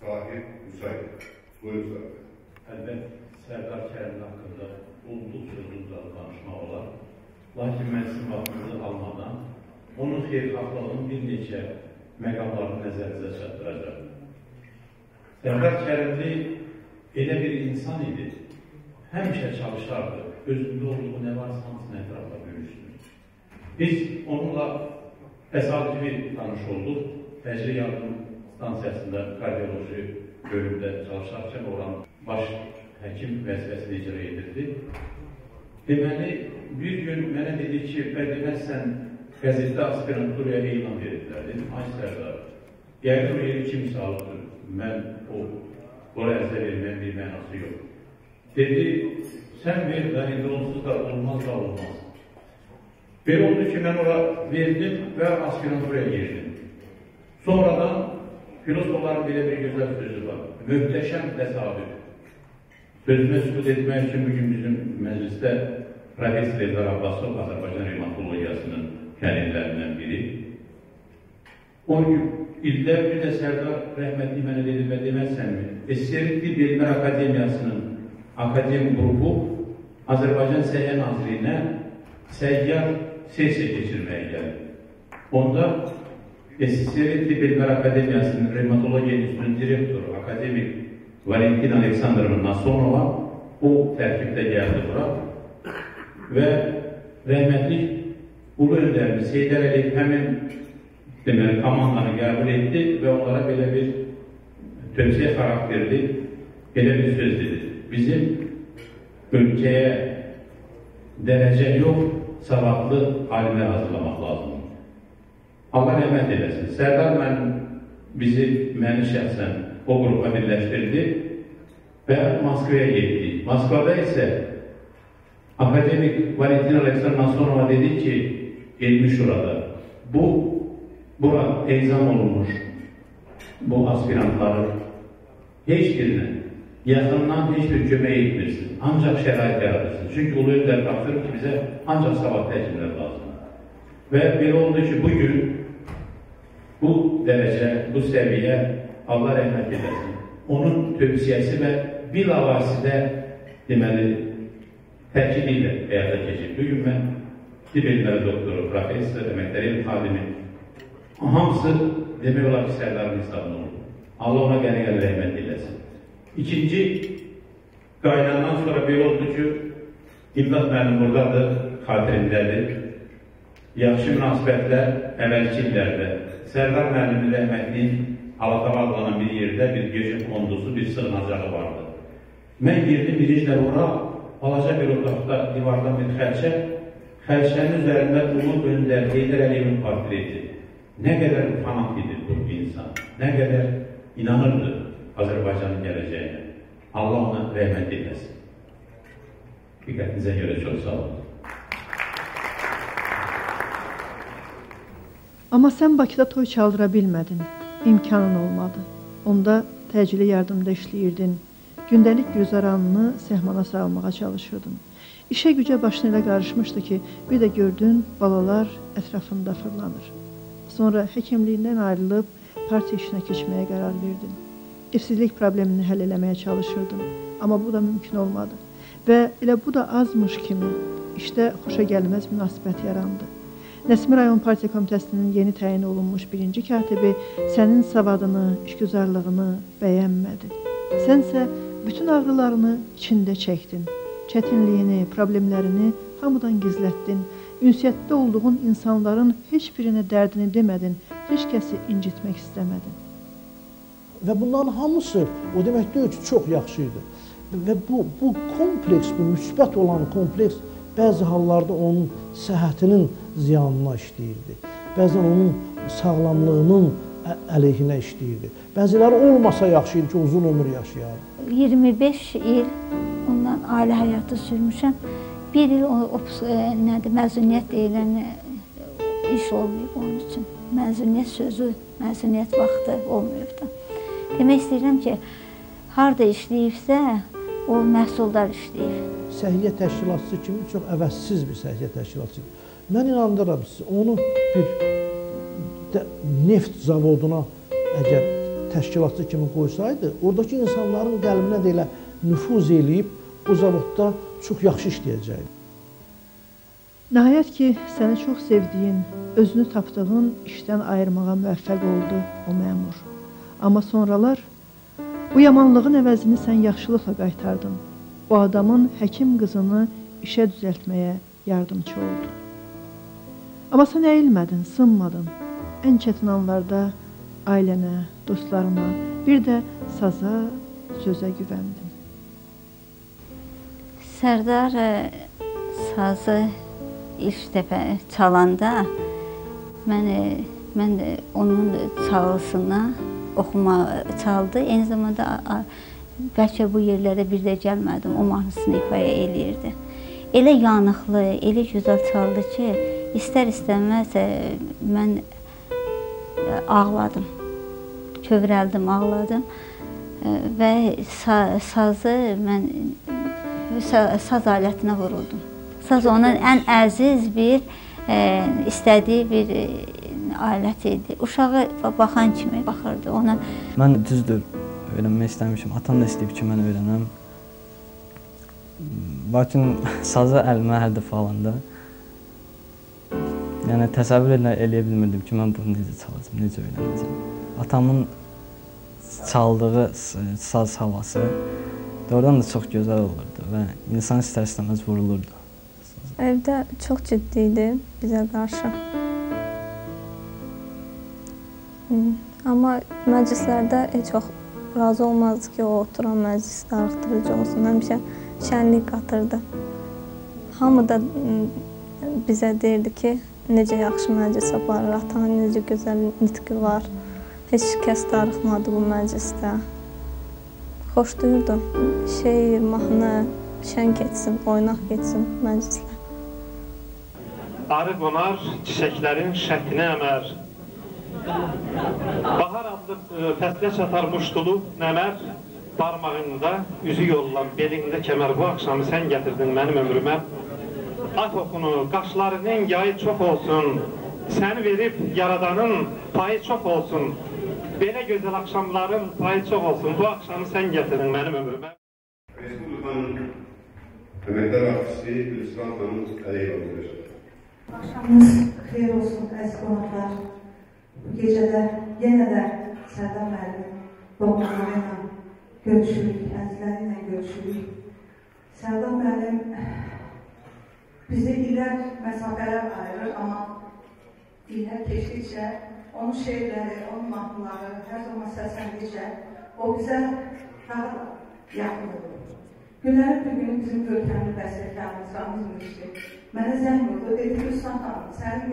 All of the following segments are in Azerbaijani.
Sahip müsait. Buyurun zaten. Əlbət, Sərdar Kərim haqqında olduqca uzun danışmaq olar. Lakin mən sizin vaxtınızı almadan onun xeyirxahlığının bir neçə məqamlarını nəzərinizə çatdıracaq. Sərdar Kərimli elə bir insan idi. Həmişə çalışardı. Özündə olduğu nə varsa hamısını ətrafla bölüşdü. Biz onunla təsadüfi tanış olduq. Təcili yardım stansiyasında kardioloji bölümdə çalışarkən oran baş həkim vəzifəsini icra edirdi. Deməli, bir gün mənə dedi ki, deməzsən qəzetdə aspiranturaya elan verirlər. Dedim, ay Sərdar, yəqin o yeri kim sağlıqdır? Mən o ərzə verməyən bir mənası yox. Dedi, sən ver, indi onsuz da olmaz da olmaz. Belə oldu ki, mən ora verdim və aspiranturaya girdim. Sonradan filozofların belə bir gözəl sözü var. Möhtəşəm təsadüf. Sözümə sübut etmək üçün bugün bizim məclisdə Profesor Eldar Abbasov, Azərbaycan revmatologiyasının kəlirlərindən biri. 10 ildə bir də Sərdar rəhmətli mənə dedi və deməzsənmi? SSR Tibb Elmlər Akademiyasının akademik qrupu Azərbaycan Səhiyyə Nazirliyinə səyyar sesiya keçirməyə gəldi. Onda SSR Tibb Elmlər Akademiyasının Revmatologiya İnstitutunun direktoru, akademik Valentina Aleksandrovna Nasonova o tərkibdə gəldi bura və rəhmətlik ulu öndərimiz Heydər Əliyev həmin komandanı qəbul etdi və onlara belə bir tövsiyə xarakterli belə bir söz dedi. Bizim ölkəyə dərəcə yox, savadlı alimlər hazırlamaq lazımdır. Allah rəhmət eləsin. Sərdar məni şəxsən o qrupa birləşdirdi və Moskvaya getdi. Moskvada isə akademik Valentina Aleksandrovna Nasonova dedi ki, gelmiş orada, bura teyzam olunmuş bu aspirantları heç birinə yaxından heç bir kömək etmirsin, ancaq şərait yaradırsın. Çünki ulu öndər baxır ki, bizə ancaq savadlı həkimlər lazımdır. Və belə oldu ki, bugün bu dərəcə, bu səviyyə Allah rəhmət edəsin. Onun tövsiyəsi və bilavasitə deməli təkid ilə həyata keçir. Bugün mən tibb elmləri doktoru, professor, əməkdəri xadimi hamısı demək olar ki, Sərdarın hesabına oldu. Allah ona qəni rəhmət edəsin. İkinci qaynandan sonra belə oldu ki, İmdad mənim buradadır, xatirimdədir. Yaxşı münasibətlər əvvəlki illərdə. Sərdar müəllimin rəhmətliyin Alatava adlanan bir yerdə bir gecə kondusu, bir sığınacağı vardı. Mən girdim biriclə ora, balaca bir otaqda divardan bir xərçənin üzərində ulu öndər Heydər Əliyevin portreti. Nə qədər fanat idi bu insan, nə qədər inanırdı Azərbaycanın gələcəyinə. Allah ona rəhmət edəsin. Diqqətinizə görə çox sağ olun. Amma sən Bakıda toy çaldıra bilmədin, imkanın olmadı. Onda təcili yardımda işləyirdin, gündəlik güzaranını səhmana salmağa çalışırdın. İşə gücə başına elə qarışmışdı ki, bir də gördün, balalar ətrafında fırlanır. Sonra həkimliyindən ayrılıb partiya işinə keçməyə qərar verdin. İşsizlik problemini həll eləməyə çalışırdın, amma bu da mümkün olmadı. Və elə bu da azmış kimi işdə xoşa gəlməz münasibət yarandı. Nəsimi rayon partiya komitəsinin yeni təyin olunmuş birinci katibi sənin savadını, işgüzarlığını bəyənmədi. Sənsə bütün ağrılarını içində çəkdin. Çətinliyini, problemlərini hamıdan gizlətdin. Ünsiyyətdə olduğun insanların heç birinə dərdini demədin, heç kəsi incitmək istəmədin. Və bunların hamısı o demək deyil ki, çox yaxşı idi. Və bu kompleks, bu müsbət olan kompleks bəzi hallarda onun səhhətinin ziyanına işləyirdi. Bəzən onun sağlamlığının əleyhinə işləyirdi. Bəziləri olmasa yaxşı idi ki, uzun ömür yaşayardı. 25 il ondan ailə həyatı sürmüşəm. Bir il məzuniyyət deyilən iş olmayıb onun üçün. Məzuniyyət sözü, məzuniyyət vaxtı olmayıb da. Demək istəyirəm ki, harada işləyibsə, o məhsuldar işləyib. Səhiyyə təşkilatçısı kimi çox əvəzsiz bir səhiyyə təşkilatçıdır. Mən inandıram sizə, onu bir neft zavoduna əgər təşkilatçı kimi qoysaydı, oradakı insanların qəlbinə də elə nüfuz eləyib, o zavodda çox yaxşı işləyəcəkdi. Nəhayət ki, səni çox sevdiyin, özünü tapdığın işdən ayırmağa müvəffəq oldu o məmur. Amma sonralar bu yamanlığın əvəzini sən yaxşılıqla qaytardın. Bu adamın həkim qızını işə düzəltməyə yardımcı oldu. Amma sən əyilmədin, sınmadın. Ən çətin anlarda ailənə, dostlarına, bir də saza, sözə güvəndin. Sərdar sazı ilk dəfə çalanda mən onun çalğısına oxuma çaldı. Eyni zamanda bəlkə bu yerlərə bir də gəlmədim, o mahnısını ifadə eləyirdi. Elə yanıqlı, elə gözəl çaldı ki, istər-istəməz mən ağladım, kövrəldim, ağladım və sazı mən saz alətinə vuruldum. Saz onun ən əziz bir, istədiyi bir alət idi. Uşağı baxan kimi baxırdı ona. Mən düzdür, öyrənmək istəmişim. Atam da istəyib ki, mən öyrənəm. Lakin sazı əlimə hər dəfə alanda, yəni təsəvvür eləyə bilmirdim ki, mən bunu necə çalacam, necə öyrənəcəm. Atamın çaldığı saz havası doğrudan da çox gözəl olurdu və insan istər-istəməz vurulurdu. Evdə çox ciddi idi bizə qarşı. Amma məclislərdə heç vaxt razı olmazdı ki, o oturan məclis darıxdırıcı olsun. Həmişə şənlik qatırdı. Hamı da bizə deyirdi ki, necə yaxşı məclis aparır, atanın necə gözəl nitqi var. Heç kəs darıxmadı bu məclisdə. Xoşduyurdu. Şeir, mahnı, şən keçsin, oynaq keçsin məclislər. Arı qonar, çiçəklərin şəklinə əmər. Bahar adlı fəslə çatar muştulu nəmər. Barmağında üzü yollan, belində kəmər. Bu axşamı sən gətirdin mənim ömrümə. At oxunu, qaşlarının yayı çox olsun. Səni verib yaradanın payı çox olsun. Belə gözəl axşamların payı çox olsun. Bu axşamı sən gətirdin mənim ömrümə. Respublikanın əməkdar artisti Gülüstan xanım Əliyeva olacaq. Axşamınız xeyir olsun, əziz qonaqlar. Bu gecədə yenə də Sərdar müəllim doğmaları ilə görüşürük, əzizləri ilə görüşürük. Sərdar müəllim bizi illər məsafələr ayırır, amma illər keçdikcə onun şeirləri, onun mahnıları hər zaman səsləndikcə o bizə daha yaxın olur. Günlərin bir gün bizim görkəmli bəstəkarımız Ramiz Mürşid mənə zəng oldu, dedi ki, Gülüstan xanım, sənin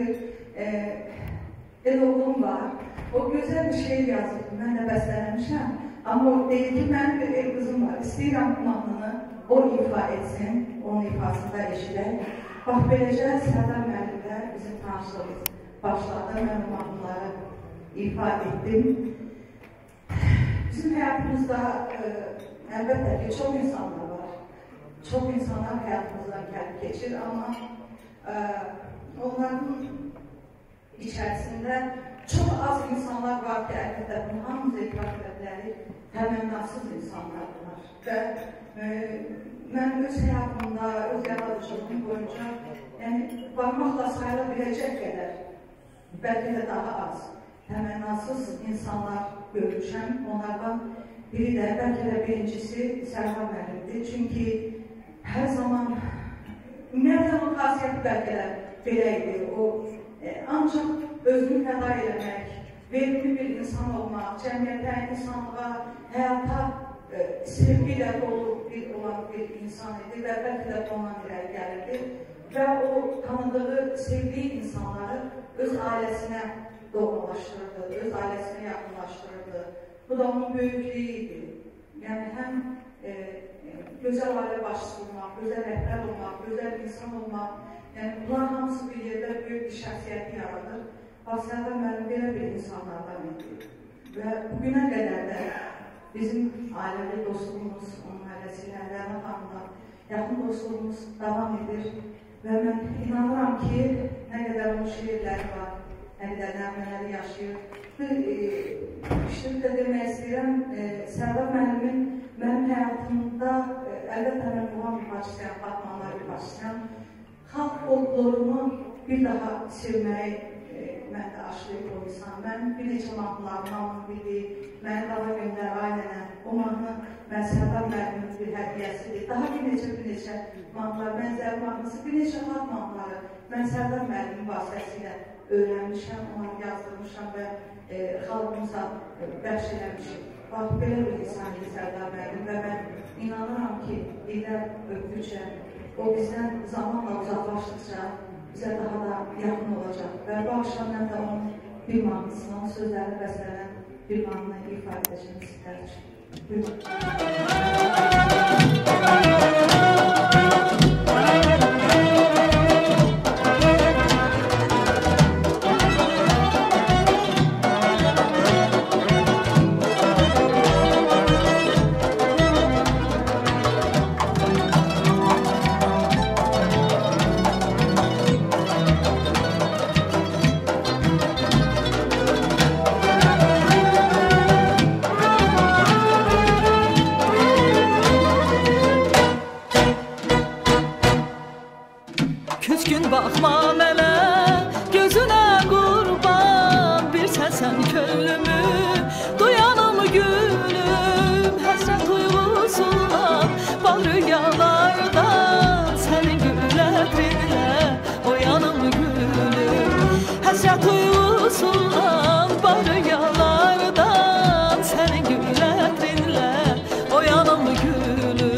bir el oğlum var, o gözəl bir şeir yazıb, mən də bəstələmişəm, amma o deyir ki, mənim bir el qızım var, istəyirəm bu mahnını o ifa etsin, onun ifasında eşidək. Bax, beləcə Sərdar müəllimlə bizim tanışlığımız başladı, mən o mahnıları ifa etdim. Bizim həyatımızda əlbəttə ki, çox insanlar var. Çox insanlar həyatımızdan gəlib keçir, amma onların içərisində çox az insanlar var ki, əlbəttə bunu hamımız etiraf edə bilərik, təmənnasız insanlardır. Və mən öz həyatımda, öz yaradıcılığım boyunca barmaqla sayıla biləcək qədər, bəlkə də daha az təmənnasız insanlar görmüşəm. Onlardan biri də, bəlkə də birincisi Sərdar müəllimdir. Çünki hər zaman, ümumiyyətlə onun xasiyyəti bəlkə də belə idi. O, ancaq özünü fəda eləmək, verimli bir insan olmaq, cəmiyyətə, insanlığa, həyata sevgi ilə dolu olan bir insan idi və bəlkə də ondan irəli gəlirdi. Və o tanıdığı, sevdiyi insanları öz ailəsinə doğrulaşdırırdı, öz ailəsinə yaxınlaşdırırdı. Bu da onun böyüklüyü idi. Yəni, həm gözəl ailə başçısı olmaq, gözəl rəhbər olmaq, gözəl insan olmaq, yəni bunlar hamısı bir yerdə böyük bir şəxsiyyəti yaradır. Sərdar müəllim belə bir insanlardan idi. Və bugünə qədər də bizim ailəli dostluğumuz, onun ailəsilə, Rəna xanımla yaxın dostluğumuz davam edir. Və mən inanıram ki, nə qədər onun şeirləri var, hələ də nəğmələri yaşayır. İşte bir də demək istəyirəm, Sərdar müəllimin mənim həyatımda əlbəttə mən muğam ifaçısıyam, Fatmalar ifaçısıyam. Xalq folklorunu bir daha sevməyi mən də aşlayıb o insan. Mən bir neçə mahnılarını aldım bildik, məni daha göndər ailənə. O mahnı mən Sərdar müəllimin bir hədiyyəsidir. Daha bir neçə mahnılar, bənzər mahnısı, bir neçə xalq mahnıları mən Sərdar müəllimin vasitəsilə öyrənmişəm, onları yazdırmışam və xalqımıza bəxş eləmişim. Bax, belə bir insan idi Sərdar müəllim və mən inanıram ki, illər öpdükcə, o bizdən zamanla uzaqlaşdıqca bizə daha da yaxın olacaq. Və bu axşam mən də onun bir mahnısını, onun sözlərini bəslənən bir mahnını ifadə edəcəm sizlər üçün. Buyurun. Baxma mənə, gözünə qurban, bir səsən könlümü, duyanım gülüm, həsrət uyğusundan, bal rüyalardan, sənin gül ətrinlə, oyanım gülüm, həsrət uyğusundan, bal rüyalardan, sənin gül ətrinlə, oyanım gülüm.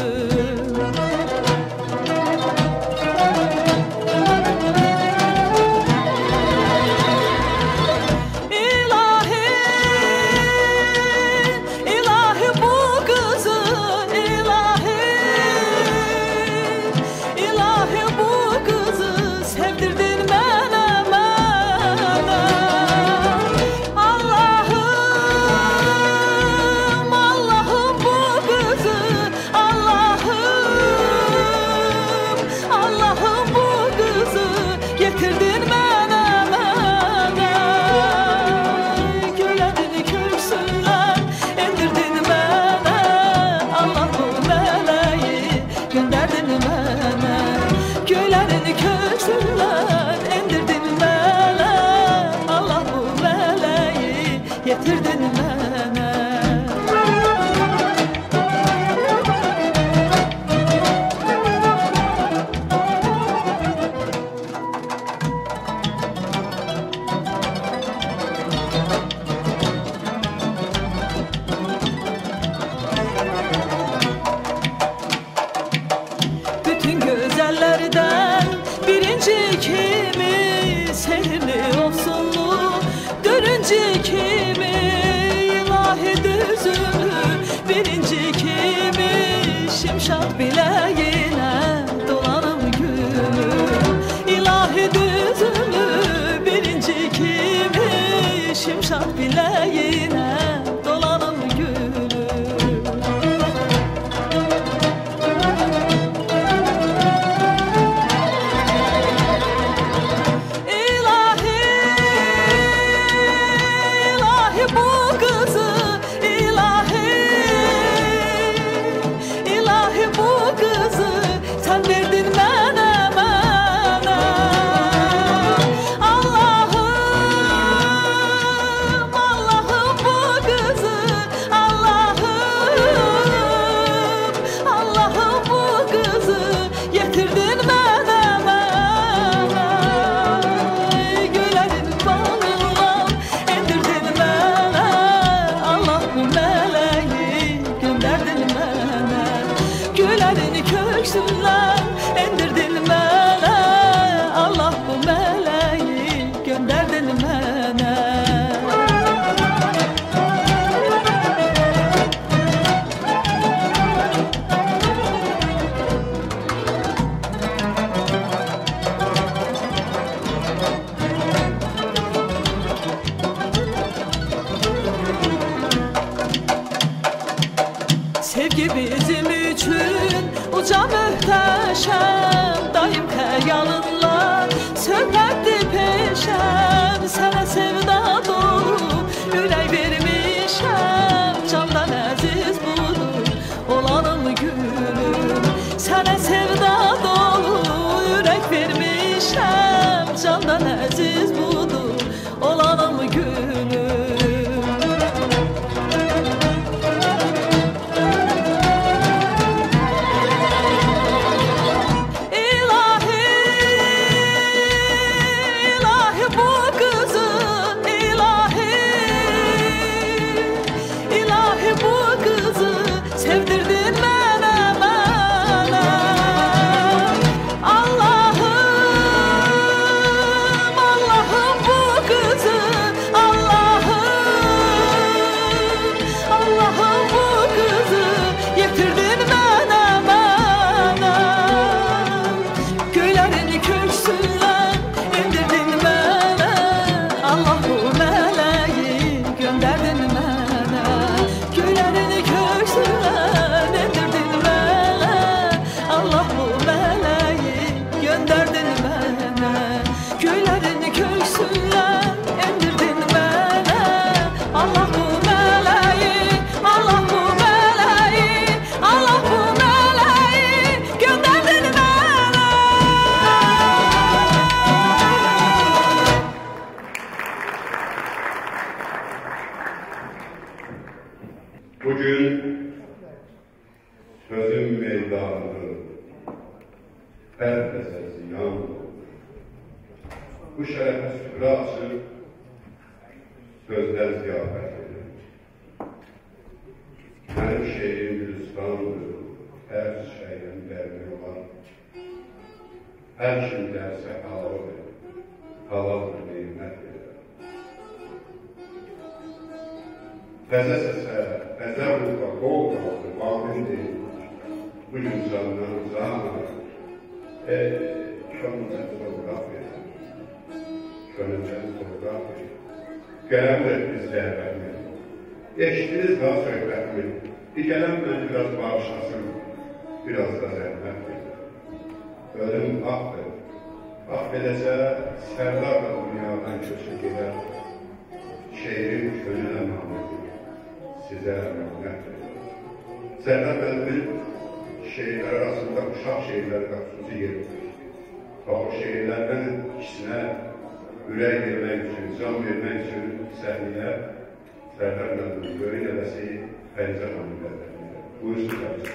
Şimşat biləyinə dolanım gülüm, ilahi düzümü birinci kimi, şimşat biləyinə dolanım gülüm. İlahi, ilahi bu kızı, bu kızı sen verdin mənə, Allahım, Allahım bu kızı, Allahım bu kızı getirdin mənə, göylərin bağından endirdin mənə, Allah bu mələyi göndərdin mənə. Güllərini köksündən endirdin mənə, Allah bu mələyi göndərdin mənə. Sevgi bizim üçün uca möhtəşəm, daim xəyalınla söhbətdir peşəm, sənə Bugün sözün meydanı, bəlbəsə ziyan olur. Bu şərəfə süfrə açır, sözlər ziyafət edir. Mənim şeirim Gülüstandır, hər şeyin dərdi var. Hər kim gəlsə halaldır, halaldır neymət verir. Təzə səsə, təzə ruha qol qaldı, vaqin deyil. Bugün candan uzaq, könlümdən sorğaq verir. Könlümdən sorğaq verir. Qələm etdiniz zəhvətmi. Eşdiniz daha söhbətmi. Bir gələm mən biraz bağışlasın, biraz da zəhmət verir. Ölüm haqdır. Haq edəsə, Sərdar da dünyadan köçüb gedər. Şeirin könül əmanəti sizə əmanət verir. Sərdar Məlimin şeirlər arasında uşaq şeirləri də xüsusi yerdir. O şeirlərdən ikisinə ürək vermək üçün, can vermək üçün səhniyə Sərdar Məlimin böyük nəvəsi Fərizə xanım qəddədir. Buyursun Fərizə.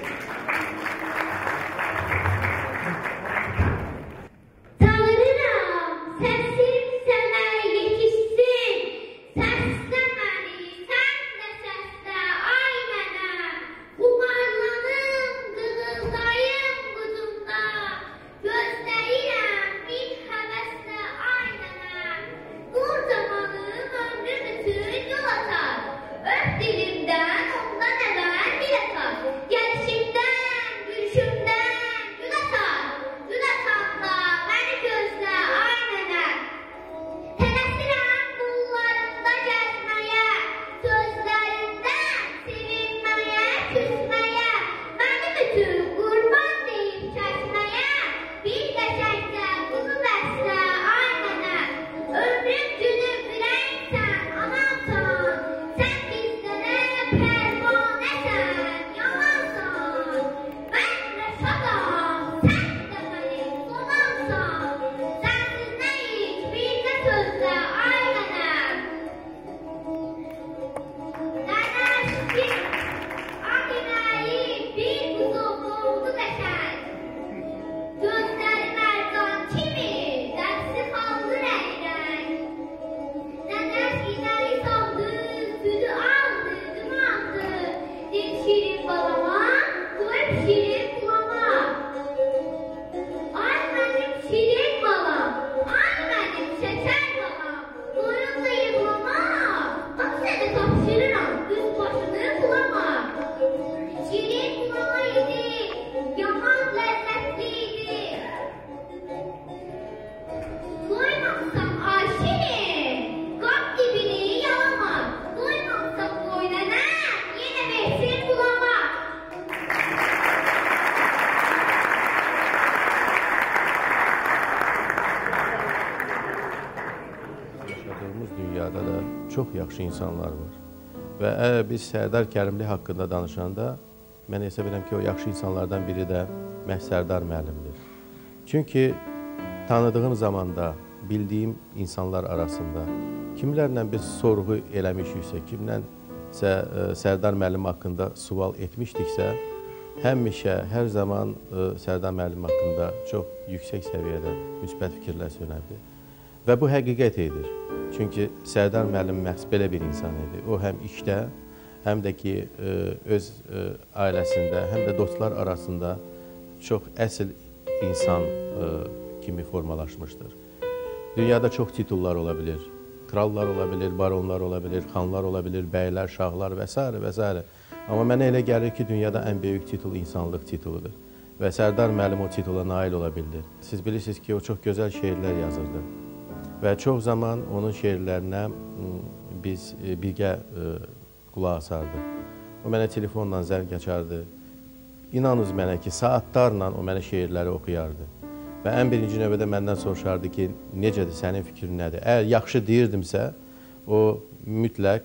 Dünyada da çox yaxşı insanlar var. Və əgər biz Sərdar Kərimli haqqında danışanda, mən hesab edirəm ki, o yaxşı insanlardan biri də məhz Sərdar müəllimdir. Çünki tanıdığım zamanda, bildiyim insanlar arasında kimlərlə biz sorğu eləmişiksə, kimlənsə Sərdar müəllim haqqında sual etmişdiksə, həmişə, hər zaman Sərdar müəllim haqqında çox yüksək səviyyədə müsbət fikirlər söylədi. Və bu həqiqət edir. Çünki Sərdar müəllim məhz belə bir insan idi. O həm işdə, həm də ki, öz ailəsində, həm də dostlar arasında çox əsl insan kimi formalaşmışdır. Dünyada çox titullar ola bilir. Krallar ola bilir, baronlar ola bilir, xanlar ola bilir, bəylər, şahlar və s. və s. Amma mənə elə gəlir ki, dünyada ən böyük titul insanlıq tituludur. Və Sərdar müəllim o titula nail ola bildi. Siz bilirsiniz ki, o çox gözəl şeirlər yazırdı. Və çox zaman onun şeirlərinə biz birgə qulaq asardıq. O mənə telefonla zəng açardı. İnanınız mənə ki, saatlarla o mənə şeirləri oxuyardı. Və ən birinci növbədə məndən soruşardı ki, necədir, sənin fikrin nədir? Əgər yaxşı deyirdimsə, o mütləq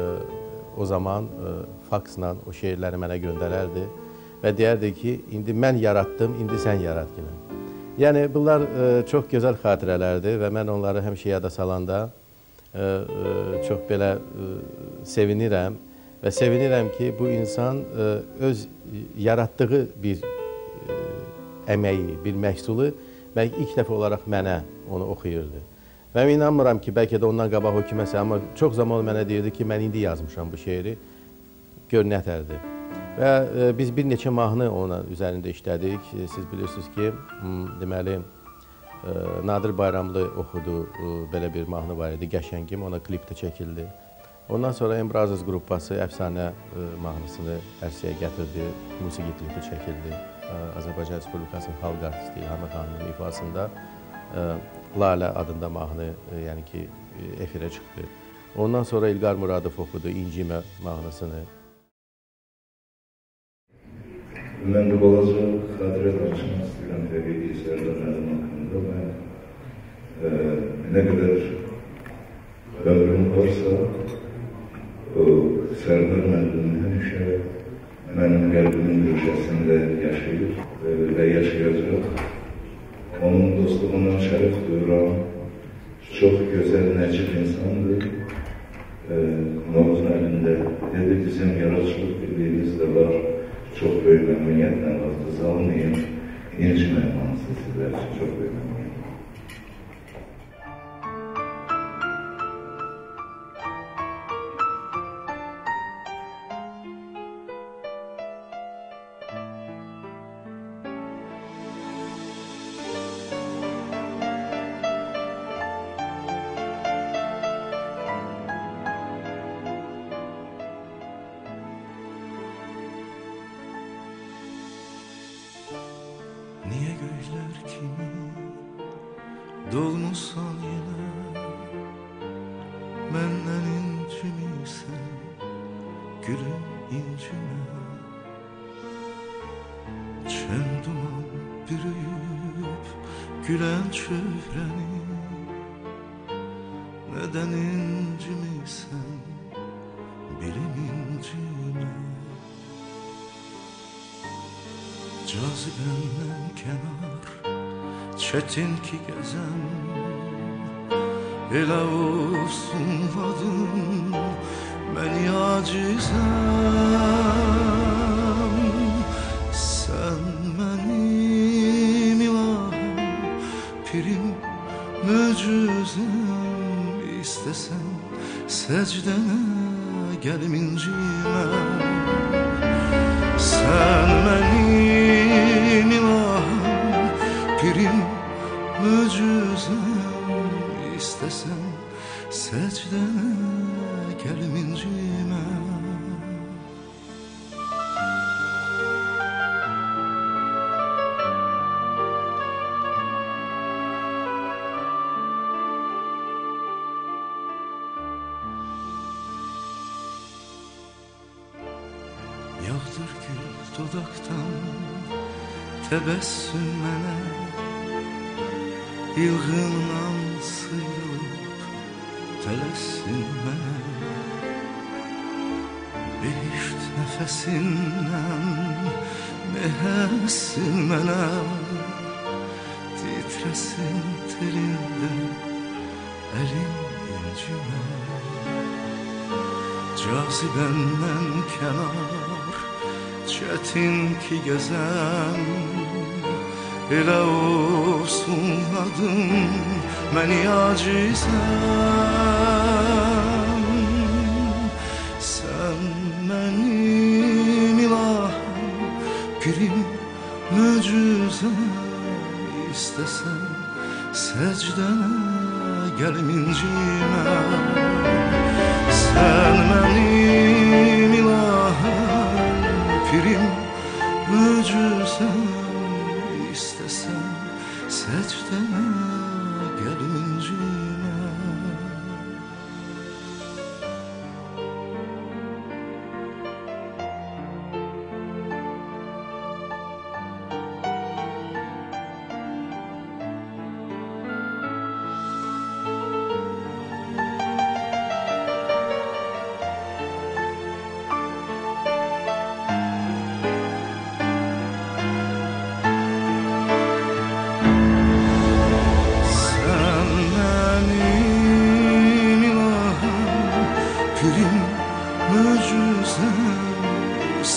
o zaman faksla o şeirləri mənə göndərərdi və deyərdi ki, indi mən yaratdım, indi sən yarat yine. Yəni, bunlar çox gözəl xatirələrdir və mən onları həmişə yada salanda çox belə sevinirəm və sevinirəm ki, bu insan öz yaratdığı bir əməyi, bir məhsulu bəlkə ilk dəfə olaraq mənə onu oxuyurdu. Mən inanmıram ki, bəlkə də ondan qabaq o kiməsə, amma çox zaman mənə deyirdi ki, mən indi yazmışam bu şeiri, gör nətərdir. Və biz bir neçə mahnı onun üzərində işlədik. Siz bilirsiniz ki, deməli, Nadir Bayramlı oxudu, belə bir mahnı var idi, Qəşəngim, ona klip də çəkildi. Ondan sonra Embrazos qrupası Əfsanə mahnısını ərsəyə gətirdi, musiqi klipi çəkildi. Azərbaycan Respublikasının xalq artisti İlham xanımın ifasında Lalə adında mahnı, yəni ki, efirə çıxdı. Ondan sonra İlqar Muradov oxudu İncimə mahnısını. Mən də balaca xatirə danışmaq istəyirəm təbii ki, Sərdar müəllim haqqında. Mən nə qədər ömrüm varsa, o Sərdar müəllim həmişə mənim qəlbimin köşəsində yaşayır və yaşayacaq. Onun dostluğundan şərəf duyuram. Çox gözəl, nəcib insandır. Noğuz müəllimdə dedi, bizim yaradıcılıq birliyimiz də var. Çox böyük məmnuniyyətlə vaxtınızı almayın. İncimə mahnısı sizlər üçün çox böyük məmnuniyyət. Niye gözler kimi dolmuşsan yine benden incimiysen gülüm incime çen duman bürüyüp gülen çöhreni neden incimiysen bilim incime cazibenden kenar çetin ki gezen ele olsun adın ben acizem sen benim ilahım pirim mücüzem istesen secdene gelim incime sen benim ilahım pirim mücüzem istesen secdene gelim incime yağdır gül dodaktan tebessüm mənə yılğından sıyrılıp tələssin mənə behişt nəfəsindən mehəssin mənə titresin telində əlim incimə cazibenden kenar çetin ki gezen ele olsun adım məni acizem sen benim ilahım pirim mücüzem istesen secdene gelim incime sen benim ilahım pirim mücüzem istesen secdene gelim incime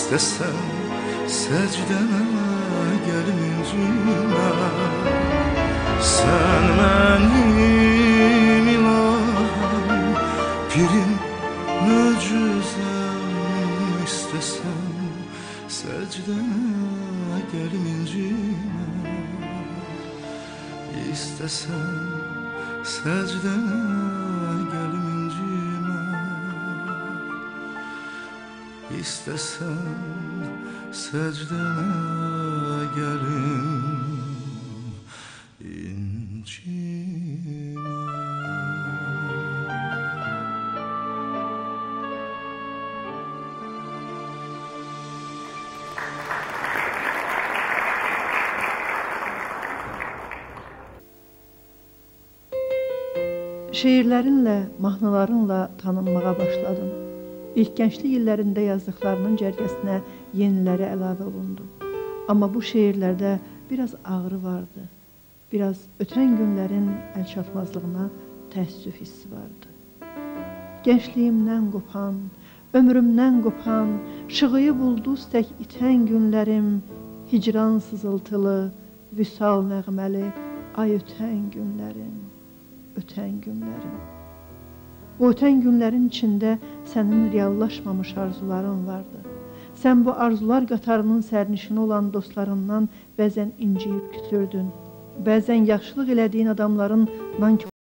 istesem secdeme gelim incime. Sen benim ilahım, pirim, möcüzem, istesem secdeme gelim incime. İstesem secdeme gelim incime. İstesem secdeme gelim incime. Şeirlərinlə, mahnılarınla tanınmağa başladın. İlk gənclik illərində yazdıqlarının cərgəsinə yeniləri əlavə olundu. Amma bu şeirlərdə biraz ağrı vardı. Biraz ötən günlərin əlçatmazlığına təəssüf hissi vardı. Gəncliyimdən qopan, ömrümdən qopan, şığıyıb ulduz tək itən günlərim, hicran sızıltılı, vüsal nəğməli, ay ötən günlərim. Ötən günlərim. Bu ötən günlərin içində sənin reallaşmamış arzuların vardı. Sən bu arzular qatarının sərnişini olan dostlarından bəzən inciyib küsürdün. Bəzən yaxşılıq elədiyin adamların nankor